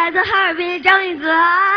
来自哈尔滨的张宇泽。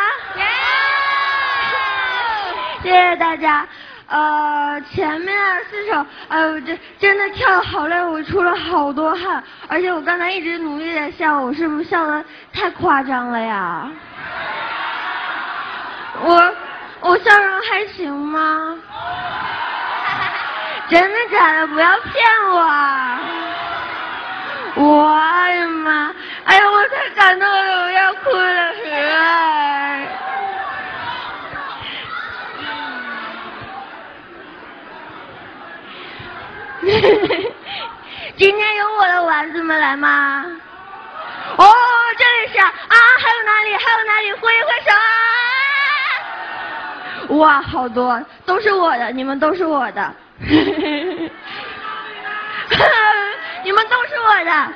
谢谢大家。前面4首，我真的跳得好累，我出了好多汗，而且我刚才一直努力的笑，我是不是笑得太夸张了呀？我笑容还行吗？真的假的？不要骗我！我的妈！哎呀，我太感动了，我要哭了！今天有我的丸子们来吗？哦，这里是啊，还有哪里？挥一挥手啊！哇，好多，都是我的，你们都是我的，你们都是我的。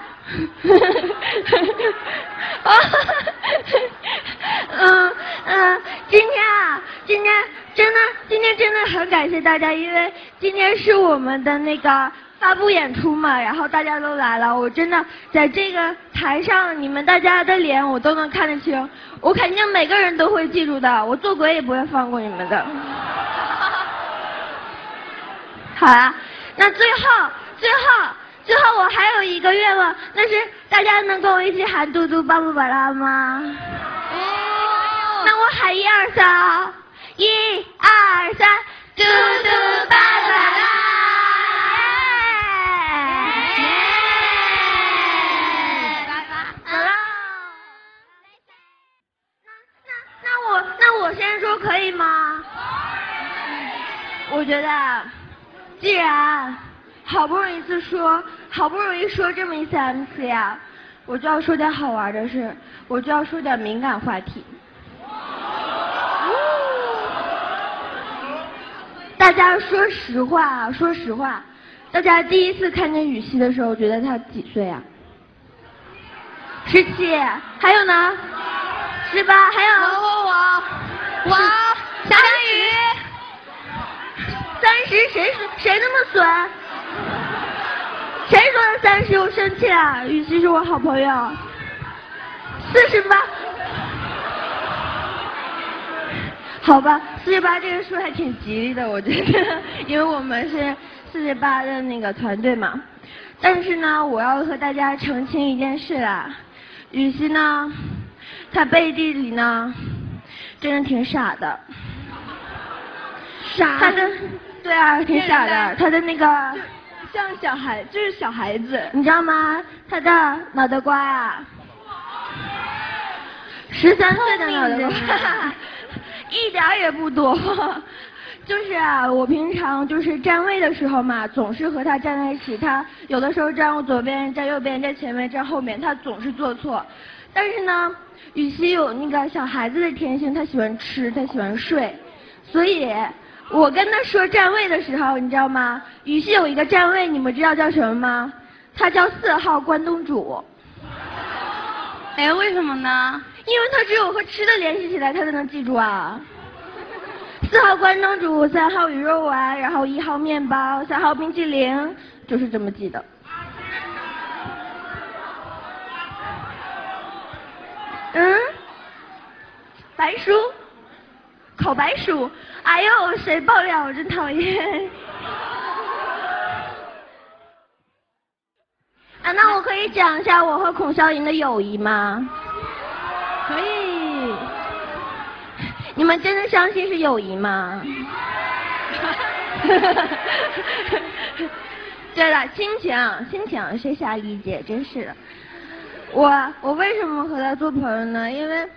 今天真的很感谢大家，因为今天是我们的那个发布演出嘛，然后大家都来了，我真的在这个台上，你们大家的脸我都能看得清，我肯定每个人都会记住的，我做鬼也不会放过你们的。好啊，那最后我还有一个愿望，那是大家能跟我一起喊嘟嘟巴布巴拉吗？那我喊1、2、3，1、2、3，嘟嘟巴布巴拉。好了，那我先说可以吗？我觉得，既然好不容易说这么一次 MC 啊，我就要说点好玩的事，我就要说点敏感话题。大家说实话，大家第一次看见雨熙的时候，觉得她几岁啊？17，还有呢？18，还有我小雨，30，谁那么损？谁说的30？我生气了，雨熙是我好朋友。48，好吧，48这个数还挺吉利的，我觉得，因为我们是48的那个团队嘛。但是呢，我要和大家澄清一件事啦，雨熙呢，她背地里呢，真的挺傻的。傻？对啊，挺傻的，她的那个。像就是小孩子，你知道吗？他的脑袋瓜啊，13岁的脑袋瓜，一点也不多。就是啊，我平常就是站位的时候嘛，总是和他站在一起。他有的时候站我左边，站右边，站前面，站后面，他总是做错。但是呢，雨熙有那个小孩子的天性，他喜欢吃，他喜欢睡，所以。我跟他说站位的时候，你知道吗？雨熙有一个站位，你们知道叫什么吗？他叫4号关东煮。哎，为什么呢？因为他只有和吃的联系起来，他才能记住啊。4号关东煮，3号鱼肉丸，然后1号面包，3号冰淇淋，就是这么记的。白薯。烤白薯，哎呦，谁爆料？我真讨厌。啊，那我可以讲一下我和孔霄莹的友谊吗？可以。你们真的相信是友谊吗？对了，亲情，谁瞎理解？真是的。我为什么和他做朋友呢？因为。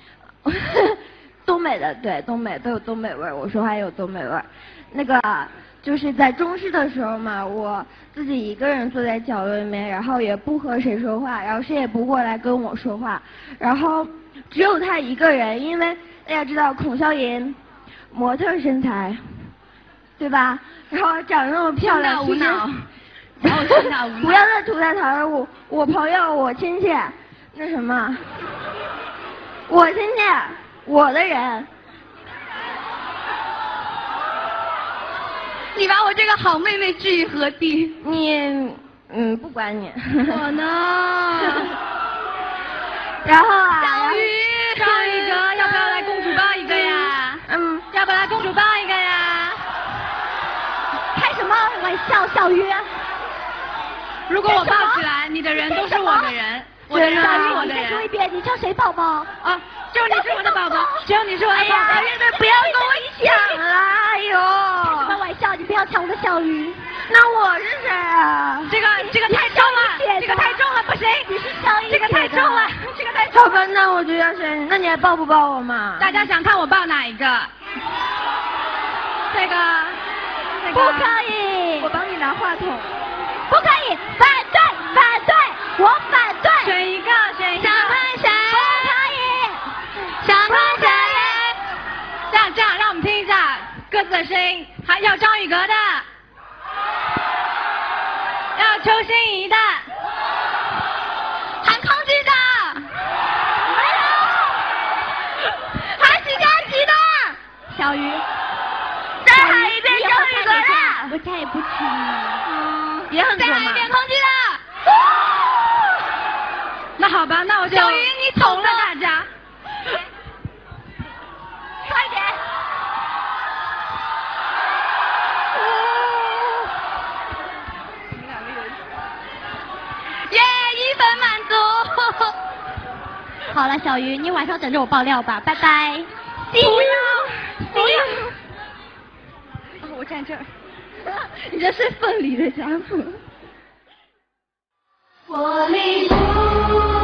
东北的，对，东北都有东北味儿，我说话也有东北味儿。那个就是在中试的时候嘛，我自己一个人坐在角落里面，然后也不和谁说话，然后谁也不过来跟我说话，然后只有他一个人，因为大家知道孔霄莹模特身材，对吧？然后长得那么漂亮，无脑，不要再吐槽了，我朋友，我亲戚，那什么，我亲戚。我的人，你把我这个好妹妹置于何地？你，不管你。我呢？然后啊，小雨， 小鱼。 如果我抱起来，你的人都是我的人，我的人都是我的人。 再说一遍，你叫谁宝宝？ 啊，只有你是我的宝宝，只有你是我的宝宝。 哎呀，不要跟我抢了，哎呦！ 开什么玩笑？你不要抢我的小鱼。 那我是谁啊？ 这个太重了，这个太重了，不行。 你是小鱼， 这个太重了，这个太重。 好吧，那我就要选。那你还抱不抱我嘛？ 大家想看我抱哪一个？这个。 不可以。 我帮你拿话筒。 不可以，反对，反对，我反对。 选一个，选一个。 想看谁？不可以。想看谁？ 这样，让我们听一下各自的声音。还要张宇格的，要邱心怡的， 韩空基的，没有，还是佳琪的。小鱼， 再喊一遍张宇格的。 我再也不听了。 也很重嘛。 再来一遍空气的。那好吧，那我就小鱼你懂了大家。 快点。 耶，1分满足。 好了，小鱼，你晚上等着我爆料吧，拜拜。 不要，不要。我站这儿。 你这是凤梨的家伙。 我离不